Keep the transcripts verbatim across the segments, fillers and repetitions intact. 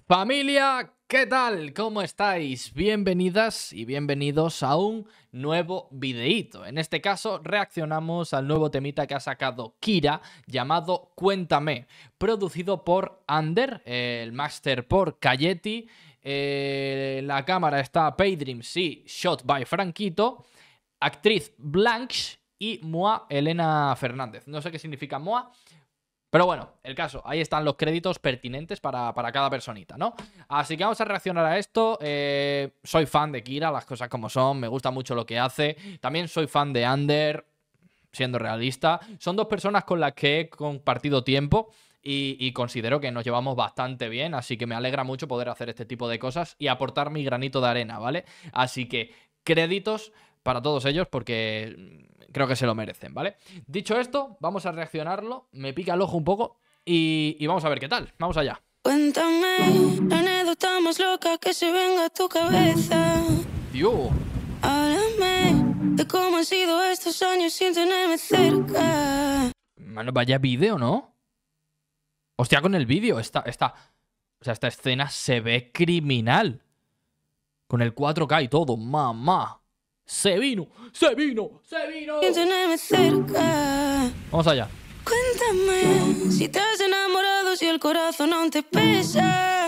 Familia, ¿qué tal? ¿Cómo estáis? Bienvenidas y bienvenidos a un nuevo videíto. En este caso reaccionamos al nuevo temita que ha sacado Kira llamado Cuéntame, producido por Ander, el máster por Cayeti, eh, la cámara está Paydreams y Shot by Franquito, actriz Blanche y Moa Elena Fernández. No sé qué significa Moa, pero bueno, el caso, ahí están los créditos pertinentes para, para cada personita, ¿no? Así que vamos a reaccionar a esto. Eh, soy fan de Kira, las cosas como son, me gusta mucho lo que hace. También soy fan de Ander, siendo realista. Son dos personas con las que he compartido tiempo y, y considero que nos llevamos bastante bien, así que me alegra mucho poder hacer este tipo de cosas y aportar mi granito de arena, ¿vale? Así que créditos para todos ellos porque creo que se lo merecen, ¿vale? Dicho esto, vamos a reaccionarlo. Me pica el ojo un poco y, y vamos a ver qué tal. Vamos allá. Cuéntame la anécdota más loca que se venga a tu cabeza. Tío. Háblame de cómo han sido estos años sin tenerme cerca. Mano, vaya vídeo, ¿no? Hostia, con el vídeo. Esta, esta, o sea, esta escena se ve criminal. Con el cuatro K y todo. Mamá. Se vino, se vino, se vino. Sin tenerme cerca. Vamos allá. Cuéntame si te has enamorado, si el corazón aún te pesa.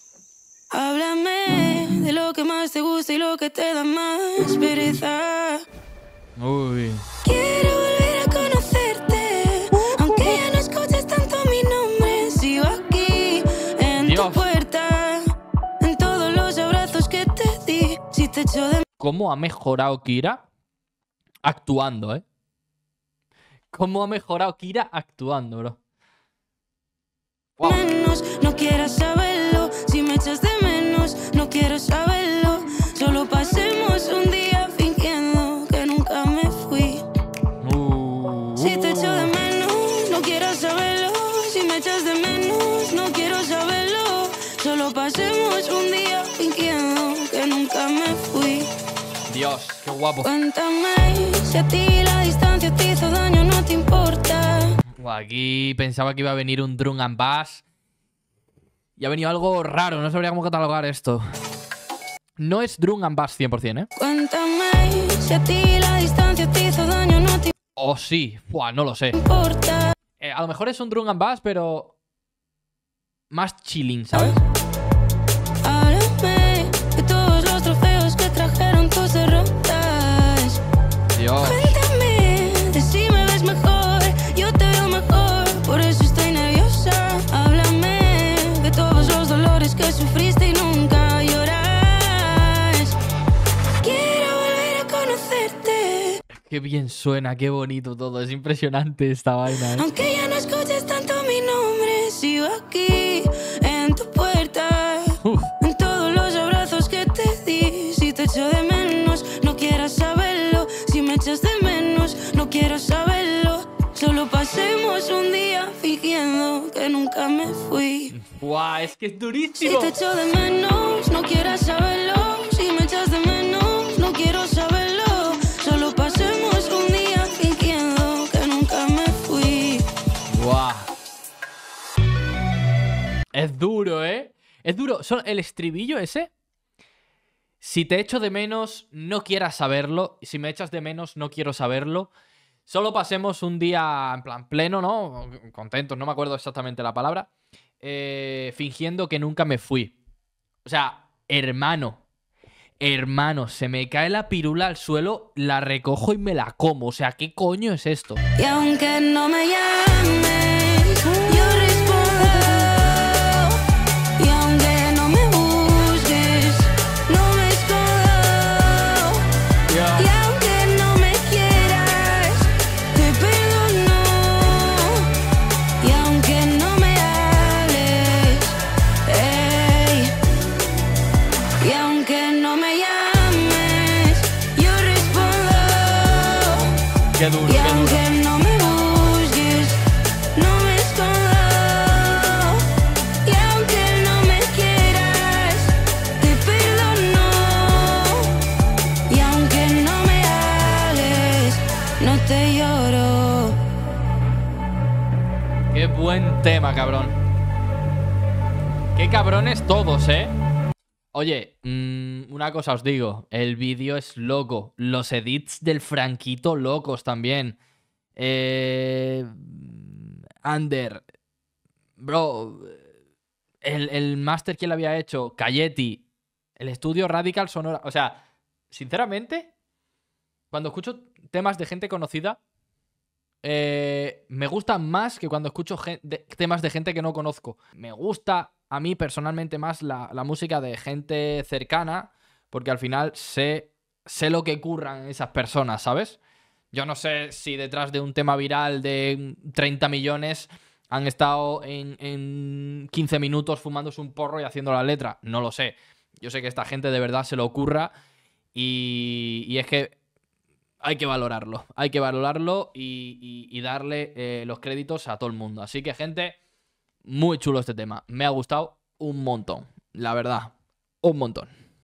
Háblame de lo que más te gusta y lo que te da más pereza. Uy. Quiero volver a conocerte, aunque ya no escuches tanto mi nombre. Sigo aquí en Dios. tu puerta, en todos los abrazos que te di. Si te echo de ¿Cómo ha mejorado Kira actuando, eh? ¿Cómo ha mejorado Kira actuando, bro? Wow. menos, no quieras saberlo. Si me echas de menos, no quiero saberlo. Solo pasemos un día fingiendo que nunca me fui. Uh, Si te echo de menos, no quiero saberlo. Si me echas de menos, no quiero saberlo. Solo pasemos un día fingiendo que nunca me fui. Dios, qué guapo. Cuéntame si a ti la distancia te hizo daño, no te importa. Aquí pensaba que iba a venir un drum and bass y ha venido algo raro, no sabría cómo catalogar esto. No es drum and bass cien por cien, ¿eh? Cuéntame si a ti la distancia te hizo daño, no te O sí, Buah, no lo sé. importa. Eh, a lo mejor es un drum and bass, pero más chilling, ¿sabes? Háblame de todos los trofeos que trajeron tus derrotas. Dios. Cuéntame de si me ves mejor, yo te veo mejor, por eso estoy nerviosa. Háblame de todos los dolores que sufriste y nunca lloras. Quiero volver a conocerte, Qué bien suena, qué bonito todo. Es impresionante esta vaina, ¿eh? aunque ya no escuches tanto mi nombre. Sigo aquí en tu puerta, Uf. en todos los abrazos que te di. Si te echo de menos, no quieras saberlo. Si me echas de menos, no quiero saberlo. Solo pasemos un día fingiendo que nunca me fui. Buah, es que es Si durísimo. te echo de menos, no quieras saberlo. Si me echas de menos, no quiero saberlo. Solo pasemos un día fingiendo que nunca me fui. Buah. Es duro, ¿eh? Es duro. Son el estribillo ese. Si te echo de menos, no quieras saberlo. Y si me echas de menos, no quiero saberlo. Solo pasemos un día en plan pleno, ¿no? Contentos, no me acuerdo exactamente la palabra. Eh, fingiendo que nunca me fui. O sea, hermano. Hermano, se me cae la pirula al suelo, la recojo y me la como. O sea, ¿qué coño es esto? Y aunque no me llames, yo respondo. Y aunque no me busques, no me escondo. Y aunque no me quieras, te perdono. Y aunque no me hables, ey. Y aunque no me llames, yo respondo. Qué duro, Y qué duro. aunque no me busques, no me escondo. Y aunque no me quieras, te perdono. Y aunque no me hables, no te lloro. Qué buen tema, cabrón. Qué cabrones todos, ¿eh? Oye, mmm, una cosa os digo. El vídeo es loco. Los edits del Franquito locos también. Eh... Ander. Bro. El, el máster que le había hecho. Cayeti. El estudio Radical Sonora. O sea, sinceramente, cuando escucho temas de gente conocida, eh, me gustan más que cuando escucho de, temas de gente que no conozco. Me gusta a mí personalmente más la, la música de gente cercana, porque al final sé, sé lo que curran esas personas, ¿sabes? Yo no sé si detrás de un tema viral de treinta millones han estado en, en quince minutos fumándose un porro y haciendo la letra. No lo sé. Yo sé que esta gente de verdad se lo ocurra y, y es que hay que valorarlo. Hay que valorarlo y, y, y darle eh, los créditos a todo el mundo. Así que, gente, muy chulo este tema. Me ha gustado un montón. La verdad, un montón.